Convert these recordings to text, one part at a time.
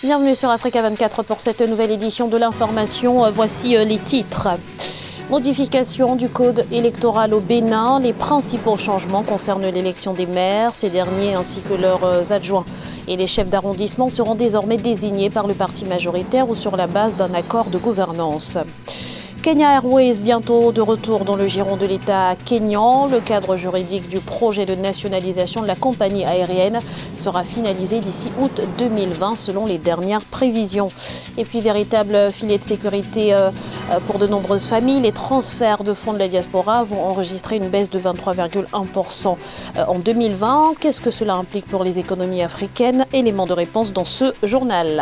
Bienvenue sur Africa 24 pour cette nouvelle édition de l'information. Voici les titres. Modification du code électoral au Bénin. Les principaux changements concernent l'élection des maires. Ces derniers ainsi que leurs adjoints et les chefs d'arrondissement seront désormais désignés par le parti majoritaire ou sur la base d'un accord de gouvernance. Kenya Airways bientôt de retour dans le giron de l'État kényan. Le cadre juridique du projet de nationalisation de la compagnie aérienne sera finalisé d'ici août 2020 selon les dernières prévisions. Et puis véritable filet de sécurité pour de nombreuses familles. Les transferts de fonds de la diaspora vont enregistrer une baisse de 23,1% en 2020. Qu'est-ce que cela implique pour les économies africaines? Élément de réponse dans ce journal.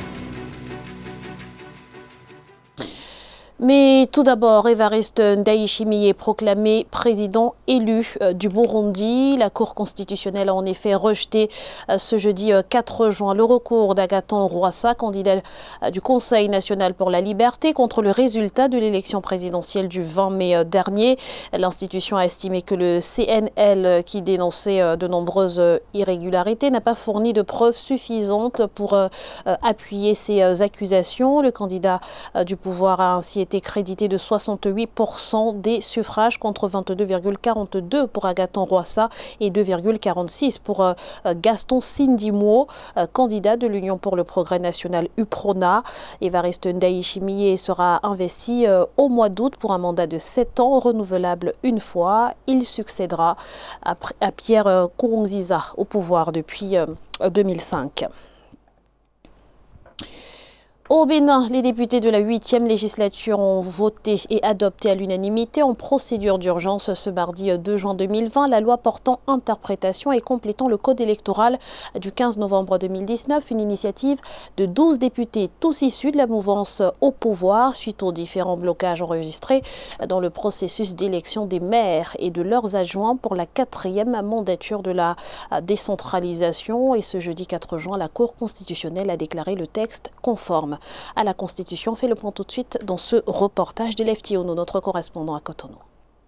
Mais tout d'abord, Evariste Ndayishimiye est proclamé président élu du Burundi. La Cour constitutionnelle a en effet rejeté ce jeudi 4 juin le recours d'Agathon Rwasa, candidat du Conseil national pour la liberté, contre le résultat de l'élection présidentielle du 20 mai dernier. L'institution a estimé que le CNL, qui dénonçait de nombreuses irrégularités, n'a pas fourni de preuves suffisantes pour appuyer ces accusations. Le candidat du pouvoir a ainsi été crédité de 68% des suffrages contre 22,42 pour Agathon Rwasa et 2,46 pour Gaston Sindimwo, candidat de l'Union pour le progrès national UPRONA. Evariste Ndayishimiye sera investi au mois d'août pour un mandat de 7 ans renouvelable une fois. Il succédera à Pierre Nkurunziza au pouvoir depuis 2005. Au Bénin, les députés de la 8e législature ont voté et adopté à l'unanimité en procédure d'urgence ce mardi 2 juin 2020 la loi portant interprétation et complétant le code électoral du 15 novembre 2019, une initiative de 12 députés, tous issus de la mouvance au pouvoir, suite aux différents blocages enregistrés dans le processus d'élection des maires et de leurs adjoints pour la 4e mandature de la décentralisation. Et ce jeudi 4 juin, la Cour constitutionnelle a déclaré le texte conforme à la Constitution. On fait le point tout de suite dans ce reportage de Lefty Ono, notre correspondant à Cotonou.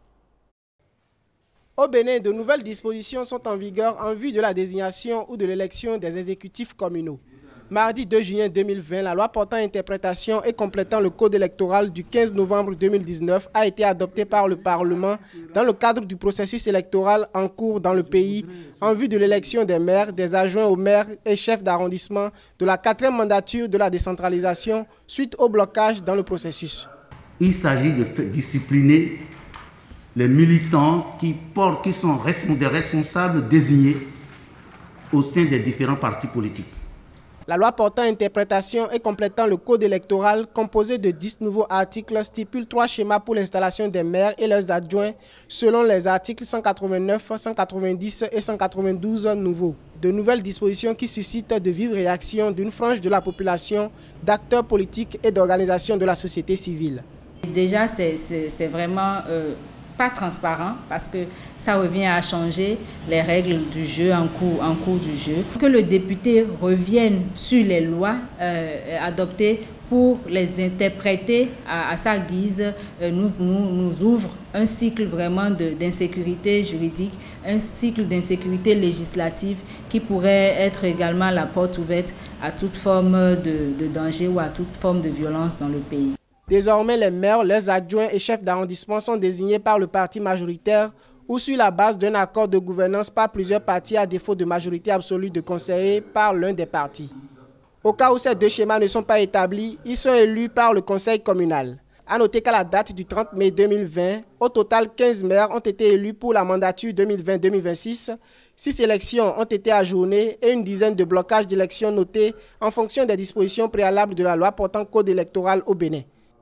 Au Bénin, de nouvelles dispositions sont en vigueur en vue de la désignation ou de l'élection des exécutifs communaux. Mardi 2 juin 2020, la loi portant interprétation et complétant le code électoral du 15 novembre 2019 a été adoptée par le Parlement dans le cadre du processus électoral en cours dans le pays en vue de l'élection des maires, des adjoints aux maires et chefs d'arrondissement de la 4e mandature de la décentralisation suite au blocage dans le processus. Il s'agit de discipliner les militants qui sont des responsables désignés au sein des différents partis politiques. La loi portant interprétation et complétant le code électoral, composé de 10 nouveaux articles, stipule 3 schémas pour l'installation des maires et leurs adjoints selon les articles 189, 190 et 192 nouveaux. De nouvelles dispositions qui suscitent de vives réactions d'une frange de la population, d'acteurs politiques et d'organisations de la société civile. Déjà, c'est vraiment pas transparent parce que ça revient à changer les règles du jeu en cours du jeu. Que le député revienne sur les lois adoptées pour les interpréter à sa guise nous ouvre un cycle vraiment d'insécurité juridique, un cycle d'insécurité législative qui pourrait être également la porte ouverte à toute forme de danger ou à toute forme de violence dans le pays. Désormais, les maires, leurs adjoints et chefs d'arrondissement sont désignés par le parti majoritaire ou sur la base d'un accord de gouvernance par plusieurs partis à défaut de majorité absolue de conseillers par l'un des partis. Au cas où ces deux schémas ne sont pas établis, ils sont élus par le conseil communal. À noter qu'à la date du 30 mai 2020, au total 15 maires ont été élus pour la mandature 2020-2026. 6 élections ont été ajournées et une dizaine de blocages d'élections notés en fonction des dispositions préalables de la loi portant code électoral au Bénin.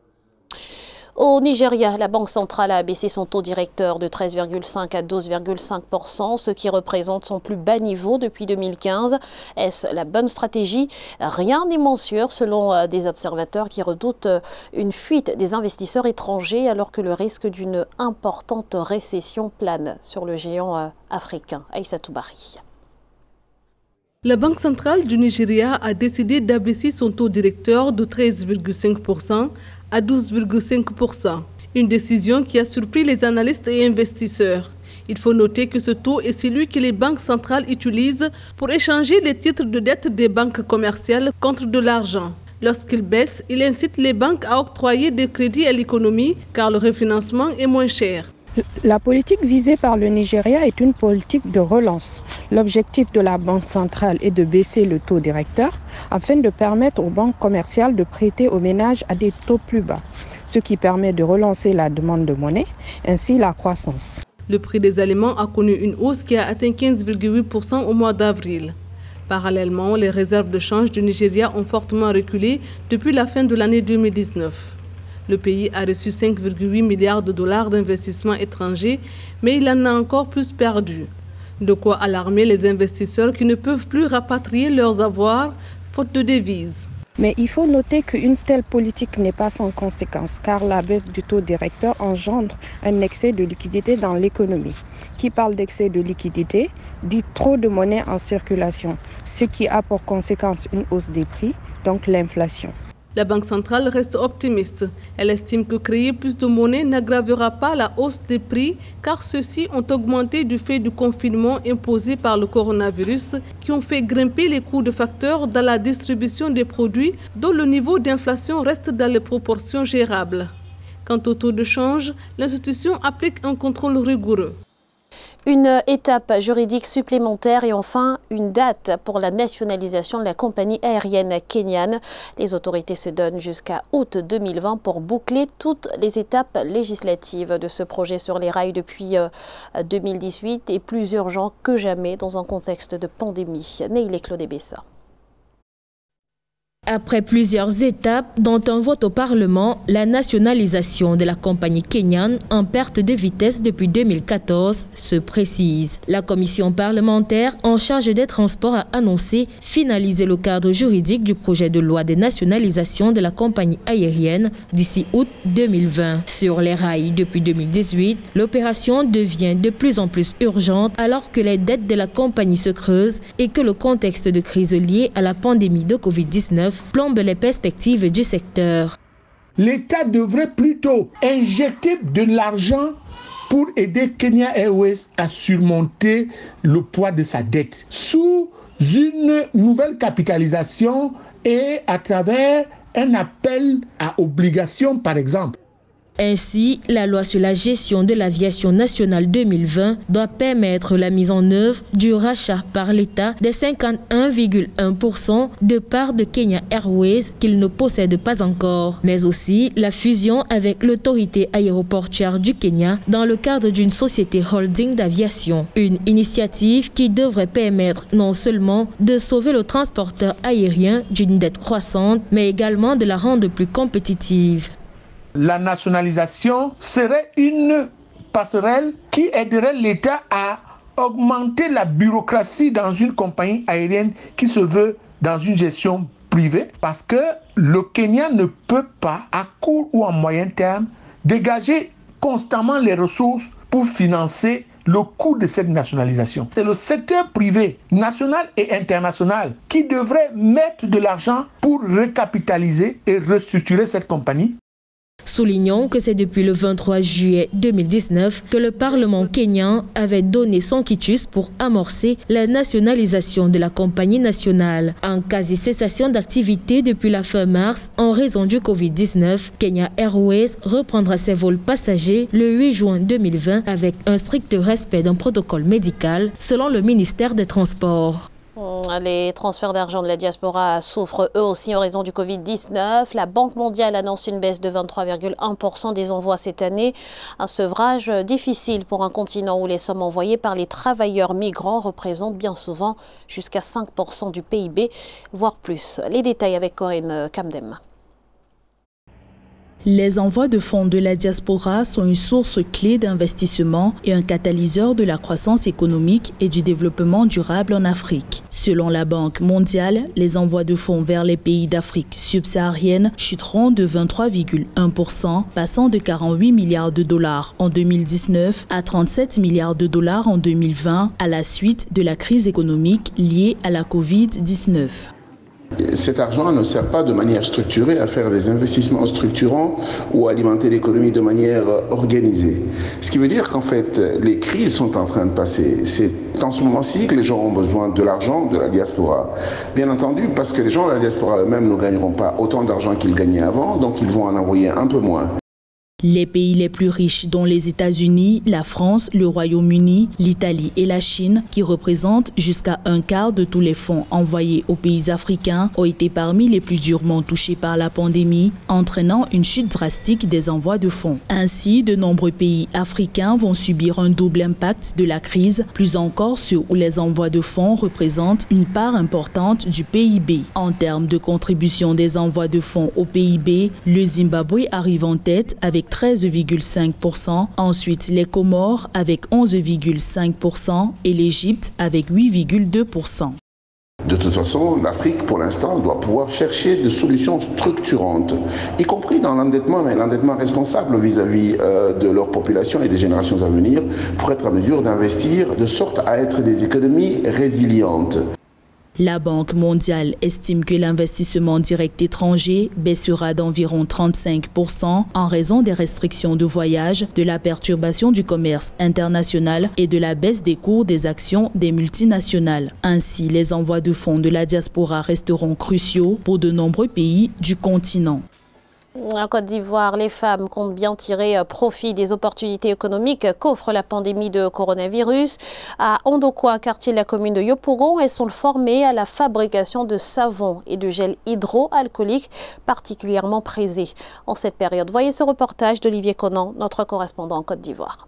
Au Nigeria, la Banque centrale a abaissé son taux directeur de 13,5 à 12,5%, ce qui représente son plus bas niveau depuis 2015. Est-ce la bonne stratégie? Rien n'est moins sûr selon des observateurs qui redoutent une fuite des investisseurs étrangers alors que le risque d'une importante récession plane sur le géant africain. Aïssatou Bari. La Banque centrale du Nigeria a décidé d'abaisser son taux directeur de 13,5% à 12,5%. Une décision qui a surpris les analystes et investisseurs. Il faut noter que ce taux est celui que les banques centrales utilisent pour échanger les titres de dette des banques commerciales contre de l'argent. Lorsqu'il baisse, il incite les banques à octroyer des crédits à l'économie car le refinancement est moins cher. La politique visée par le Nigeria est une politique de relance. L'objectif de la Banque centrale est de baisser le taux directeur afin de permettre aux banques commerciales de prêter aux ménages à des taux plus bas, ce qui permet de relancer la demande de monnaie, ainsi la croissance. Le prix des aliments a connu une hausse qui a atteint 15,8% au mois d'avril. Parallèlement, les réserves de change du Nigeria ont fortement reculé depuis la fin de l'année 2019. Le pays a reçu 5,8 milliards de dollars d'investissements étrangers, mais il en a encore plus perdu. De quoi alarmer les investisseurs qui ne peuvent plus rapatrier leurs avoirs, faute de devises. Mais il faut noter qu'une telle politique n'est pas sans conséquence, car la baisse du taux directeur engendre un excès de liquidité dans l'économie. Qui parle d'excès de liquidité dit trop de monnaie en circulation, ce qui a pour conséquence une hausse des prix, donc l'inflation. La Banque centrale reste optimiste. Elle estime que créer plus de monnaie n'aggravera pas la hausse des prix car ceux-ci ont augmenté du fait du confinement imposé par le coronavirus qui ont fait grimper les coûts de facteurs dans la distribution des produits dont le niveau d'inflation reste dans les proportions gérables. Quant au taux de change, l'institution applique un contrôle rigoureux. Une étape juridique supplémentaire et enfin une date pour la nationalisation de la compagnie aérienne kenyane. Les autorités se donnent jusqu'à août 2020 pour boucler toutes les étapes législatives de ce projet sur les rails depuis 2018 et plus urgent que jamais dans un contexte de pandémie. Neil Claude Bessa. Après plusieurs étapes, dont un vote au Parlement, la nationalisation de la compagnie kenyane en perte de vitesse depuis 2014 se précise. La commission parlementaire en charge des transports a annoncé finaliser le cadre juridique du projet de loi de nationalisation de la compagnie aérienne d'ici août 2020. Sur les rails depuis 2018, l'opération devient de plus en plus urgente alors que les dettes de la compagnie se creusent et que le contexte de crise lié à la pandémie de Covid-19 plombe les perspectives du secteur. L'État devrait plutôt injecter de l'argent pour aider Kenya Airways à surmonter le poids de sa dette sous une nouvelle capitalisation et à travers un appel à obligation par exemple. Ainsi, la loi sur la gestion de l'aviation nationale 2020 doit permettre la mise en œuvre du rachat par l'État des 51,1% de parts de Kenya Airways qu'il ne possède pas encore, mais aussi la fusion avec l'autorité aéroportuaire du Kenya dans le cadre d'une société holding d'aviation. Une initiative qui devrait permettre non seulement de sauver le transporteur aérien d'une dette croissante, mais également de la rendre plus compétitive. La nationalisation serait une passerelle qui aiderait l'État à augmenter la bureaucratie dans une compagnie aérienne qui se veut dans une gestion privée parce que le Kenya ne peut pas, à court ou à moyen terme, dégager constamment les ressources pour financer le coût de cette nationalisation. C'est le secteur privé, national et international, qui devrait mettre de l'argent pour recapitaliser et restructurer cette compagnie. Soulignons que c'est depuis le 23 juillet 2019 que le Parlement kényan avait donné son quitus pour amorcer la nationalisation de la compagnie nationale. En quasi-cessation d'activité depuis la fin mars en raison du Covid-19, Kenya Airways reprendra ses vols passagers le 8 juin 2020 avec un strict respect d'un protocole médical selon le ministère des Transports. Les transferts d'argent de la diaspora souffrent eux aussi en raison du Covid-19. La Banque mondiale annonce une baisse de 23,1% des envois cette année. Un sevrage difficile pour un continent où les sommes envoyées par les travailleurs migrants représentent bien souvent jusqu'à 5% du PIB, voire plus. Les détails avec Corinne Kamdem. Les envois de fonds de la diaspora sont une source clé d'investissement et un catalyseur de la croissance économique et du développement durable en Afrique. Selon la Banque mondiale, les envois de fonds vers les pays d'Afrique subsaharienne chuteront de 23,1%, passant de 48 milliards de dollars en 2019 à 37 milliards de dollars en 2020 à la suite de la crise économique liée à la Covid-19. Cet argent ne sert pas de manière structurée à faire des investissements structurants ou à alimenter l'économie de manière organisée. Ce qui veut dire qu'en fait, les crises sont en train de passer. C'est en ce moment-ci que les gens ont besoin de l'argent de la diaspora. Bien entendu, parce que les gens de la diaspora eux-mêmes ne gagneront pas autant d'argent qu'ils gagnaient avant, donc ils vont en envoyer un peu moins. Les pays les plus riches, dont les États-Unis, la France, le Royaume-Uni, l'Italie et la Chine, qui représentent jusqu'à un quart de tous les fonds envoyés aux pays africains, ont été parmi les plus durement touchés par la pandémie, entraînant une chute drastique des envois de fonds. Ainsi, de nombreux pays africains vont subir un double impact de la crise, plus encore ceux où les envois de fonds représentent une part importante du PIB. En termes de contribution des envois de fonds au PIB, le Zimbabwe arrive en tête avec 13,5%, ensuite les Comores avec 11,5% et l'Égypte avec 8,2%. De toute façon, l'Afrique, pour l'instant, doit pouvoir chercher des solutions structurantes, y compris dans l'endettement, mais l'endettement responsable vis-à-vis de leur population et des générations à venir, pour être en mesure d'investir de sorte à être des économies résilientes. La Banque mondiale estime que l'investissement direct étranger baissera d'environ 35% en raison des restrictions de voyage, de la perturbation du commerce international et de la baisse des cours des actions des multinationales. Ainsi, les envois de fonds de la diaspora resteront cruciaux pour de nombreux pays du continent. En Côte d'Ivoire, les femmes comptent bien tirer profit des opportunités économiques qu'offre la pandémie de coronavirus. À Ondokwa, quartier de la commune de Yopougon, elles sont formées à la fabrication de savon et de gel hydroalcoolique particulièrement prisés en cette période. Voyez ce reportage d'Olivier Conan, notre correspondant en Côte d'Ivoire.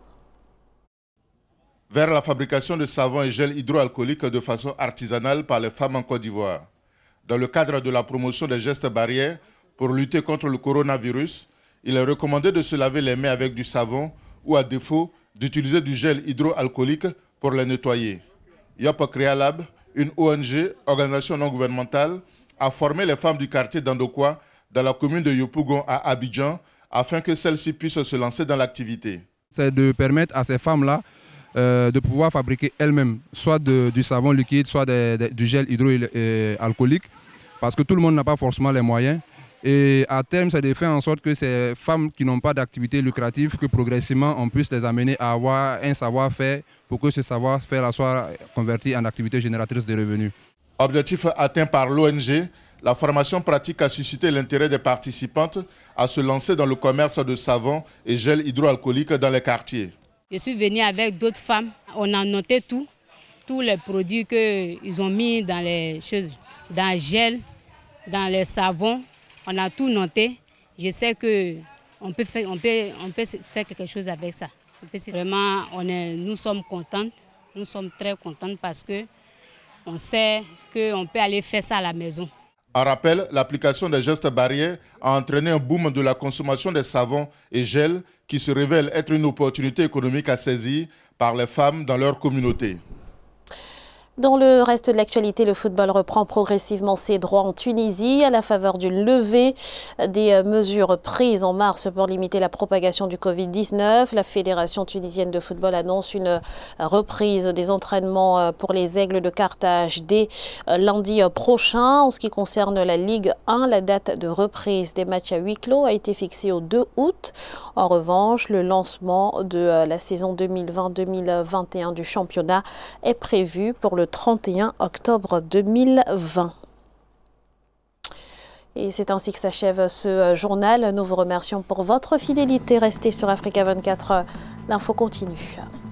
Vers la fabrication de savon et gel hydroalcoolique de façon artisanale par les femmes en Côte d'Ivoire. Dans le cadre de la promotion des gestes barrières, pour lutter contre le coronavirus, il est recommandé de se laver les mains avec du savon ou à défaut d'utiliser du gel hydroalcoolique pour les nettoyer. Yop Crea Lab, une ONG, organisation non gouvernementale, a formé les femmes du quartier d'Andokwa dans la commune de Yopougon à Abidjan afin que celles-ci puissent se lancer dans l'activité. C'est de permettre à ces femmes-là de pouvoir fabriquer elles-mêmes soit du savon liquide, soit du gel hydroalcoolique parce que tout le monde n'a pas forcément les moyens. Et à terme, c'est de faire en sorte que ces femmes qui n'ont pas d'activité lucrative, que progressivement on puisse les amener à avoir un savoir-faire pour que ce savoir-faire soit converti en activité génératrice de revenus. Objectif atteint par l'ONG, la formation pratique a suscité l'intérêt des participantes à se lancer dans le commerce de savon et gel hydroalcoolique dans les quartiers. Je suis venue avec d'autres femmes, on a noté tous les produits qu'ils ont mis dans les choses, dans le gel, dans les savons. On a tout noté. Je sais qu'on peut faire quelque chose avec ça. Vraiment, nous sommes contentes. Nous sommes très contentes parce qu'on sait qu'on peut aller faire ça à la maison. En rappel, l'application des gestes barrières a entraîné un boom de la consommation des savons et gels qui se révèle être une opportunité économique à saisir par les femmes dans leur communauté. Dans le reste de l'actualité, le football reprend progressivement ses droits en Tunisie à la faveur d'une levée des mesures prises en mars pour limiter la propagation du Covid-19. La Fédération tunisienne de football annonce une reprise des entraînements pour les Aigles de Carthage dès lundi prochain. En ce qui concerne la Ligue 1, la date de reprise des matchs à huis clos a été fixée au 2 août. En revanche, le lancement de la saison 2020-2021 du championnat est prévu pour le 31 octobre 2020. Et c'est ainsi que s'achève ce journal. Nous vous remercions pour votre fidélité. Restez sur Africa 24. L'info continue.